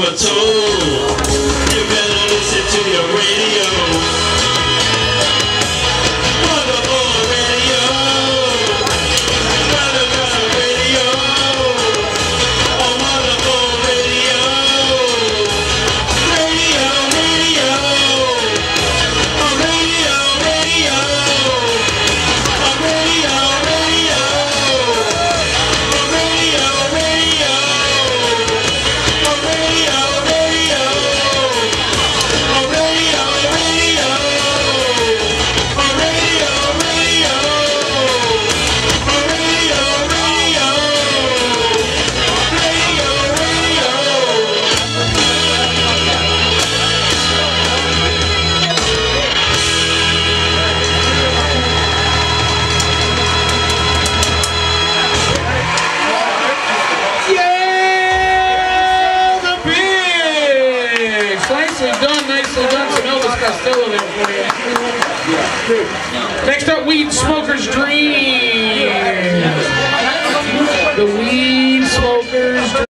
were told. You better listen to your radio. Wonderful radio. Wonderful radio. Oh, wonderful radio. Radio, radio. Oh, radio, radio. Oh, radio, radio. Oh, radio, radio. Oh, radio, radio. Oh, radio, radio. Oh, radio, radio. Oh, radio, radio. Yeah, the Pigs! Nicely done, nicely done. Some Elvis Costello there for you. Next up, Weed Smoker's Dream.